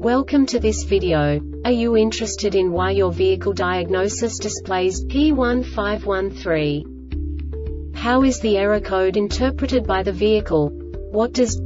Welcome to this video. Are you interested in why your vehicle diagnosis displays P1513? How is the error code interpreted by the vehicle? What does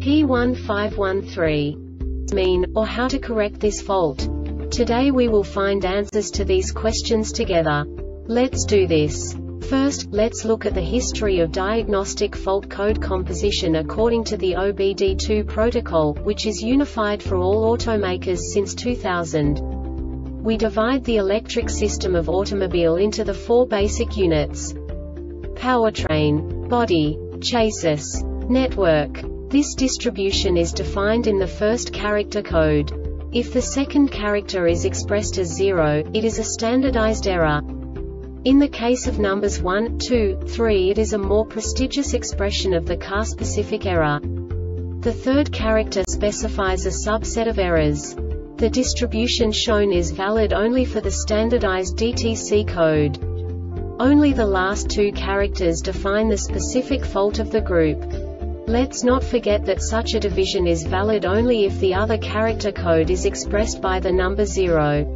P1513 mean, or how to correct this fault? Today we will find answers to these questions together. Let's do this. First, let's look at the history of diagnostic fault code composition according to the OBD2 protocol, which is unified for all automakers since 2000. We divide the electric system of automobile into the four basic units: powertrain, body, chassis, network. This distribution is defined in the first character code. If the second character is expressed as 0, it is a standardized error. In the case of numbers 1, 2, 3, it is a more prestigious expression of the car-specific error. The third character specifies a subset of errors. The distribution shown is valid only for the standardized DTC code. Only the last two characters define the specific fault of the group. Let's not forget that such a division is valid only if the other character code is expressed by the number 0.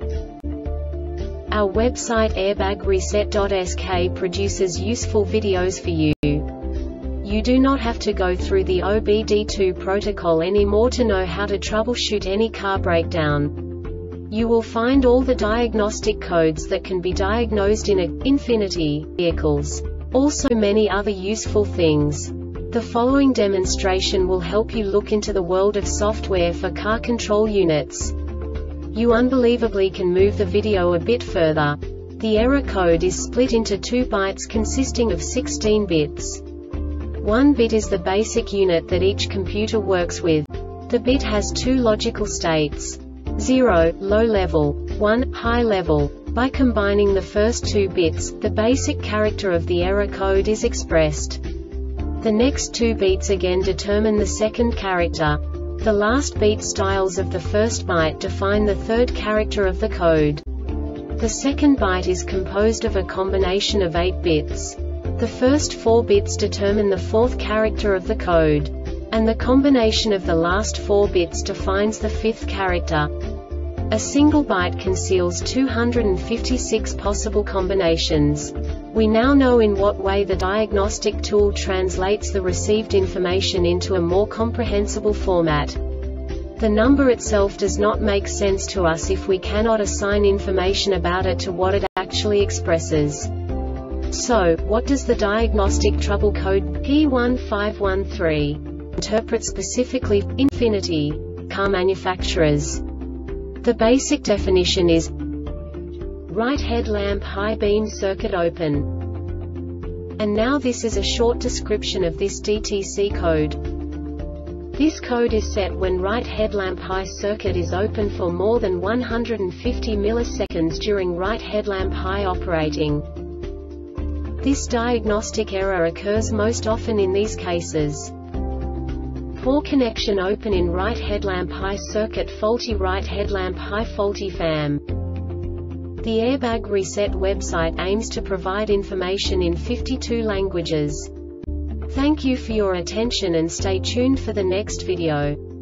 Our website airbagreset.sk produces useful videos for you. You do not have to go through the OBD2 protocol anymore to know how to troubleshoot any car breakdown. You will find all the diagnostic codes that can be diagnosed in Infiniti vehicles. Also many other useful things. The following demonstration will help you look into the world of software for car control units. You unbelievably can move the video a bit further. The error code is split into 2 bytes consisting of 16 bits. 1 bit is the basic unit that each computer works with. The bit has 2 logical states: 0, low level, 1, high level. By combining the first 2 bits, the basic character of the error code is expressed. The next 2 beats again determine the second character. The last beat styles of the first byte define the third character of the code. The second byte is composed of a combination of 8 bits. The first 4 bits determine the fourth character of the code. And the combination of the last 4 bits defines the fifth character. A single byte conceals 256 possible combinations. We now know in what way the diagnostic tool translates the received information into a more comprehensible format. The number itself does not make sense to us if we cannot assign information about it to what it actually expresses. So, what does the diagnostic trouble code P1513 interpret specifically for Infiniti car manufacturers? The basic definition is right headlamp high beam circuit open. And now this is a short description of this DTC code. This code is set when right headlamp high circuit is open for more than 150 milliseconds during right headlamp high operating. This diagnostic error occurs most often in these cases: poor connection open in right headlamp high circuit, faulty right headlamp high, faulty FAM. The Airbag Reset website aims to provide information in 52 languages. Thank you for your attention and stay tuned for the next video.